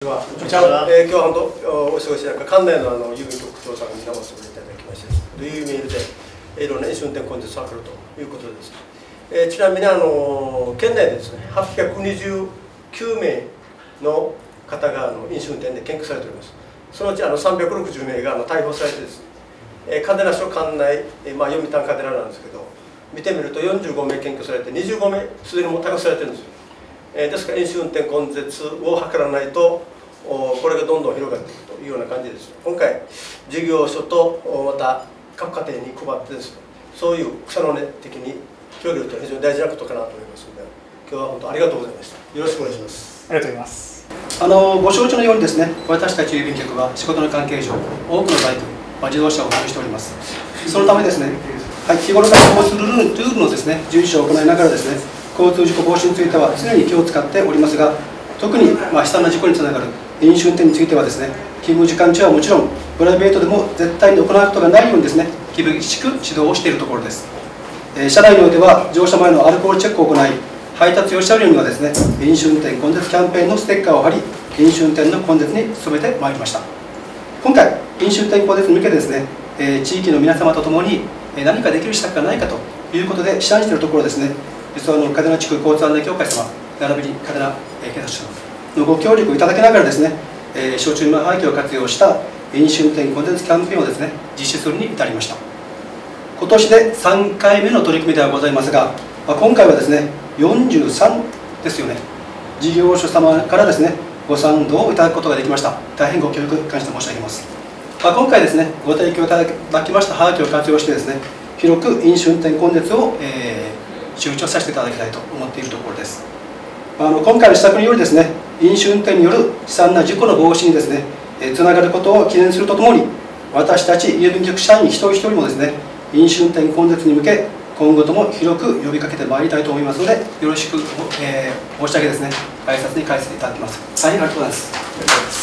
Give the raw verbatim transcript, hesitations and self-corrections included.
では、こちら、えー、今日は本当お忙しい中、館内のあの郵便局長さんに生していただきまして、というメールで、いろんな飲酒運転根絶サークルということです。えー、ちなみにあの県内でですね、はっぴゃくにじゅうきゅうめいの方があの飲酒運転で検挙されております。そのうちあのさんびゃくろくじゅうめいがあの逮捕されてですね、えー、嘉手納署管内、えーまあ、読谷嘉手納なんですけど、見てみるとよんじゅうごめい検挙されて、にじゅうごめいすでにもう逮捕されてるんですよ。えー、ですから飲酒運転根絶を図らないと、これがどんどん広がっていくというような感じです。今回事業所とまた各家庭に配ってですね、そういう草の根的に協力と非常に大事なことかなと思いますので、今日は本当ありがとうございました。よろしくお願いします。 ありがとうございます。 あのご承知のようにですね、私たち郵便局は仕事の関係上、多くのバイク、まあ、自動車を保有しております。そのためですね、はい、日頃から交通ルールのですね、遵守を行いながらですね、交通事故防止については常に気を使っておりますが、特にまあ悲惨な事故につながる飲酒運転についてはですね、勤務時間中はもちろん、プライベートでも絶対に行うことがないようにですね、厳しく指導をしているところです。えー、車内においては、乗車前のアルコールチェックを行い、配達用車両にはですね、飲酒運転根絶キャンペーンのステッカーを貼り、飲酒運転の根絶に努めてまいりました。今回、飲酒運転根絶に向けてですね、えー、地域の皆様と共に何かできる施策がないかということで、試案しているところですね、実はあの嘉手納地区交通案内協会様、並びに嘉手納警察署のご協力いただきながらですね、えー、小中今廃棄を活用した飲酒運転根絶キャンペーンをですね、実施するに至りました。今年でさんかいめの取り組みではございますが、まあ、今回はですね、よんじゅうさんですよね。事業所様からですね、ご賛同をいただくことができました。大変ご協力感謝申し上げます。まあ、今回ですね、ご提供いただきましたハガキを活用してですね、広く飲酒運転根絶を、えー、周知をさせていただきたいと思っているところです。あの今回の施策によりですね、飲酒運転による悲惨な事故の防止にですね、えつながることを記念するとともに、私たち郵便局社員一人一人もですね、飲酒運転根絶に向け、今後とも広く呼びかけてまいりたいと思いますので、よろしく、えー、申し上げですね、挨拶に返していただきます。大変ありがとうございます。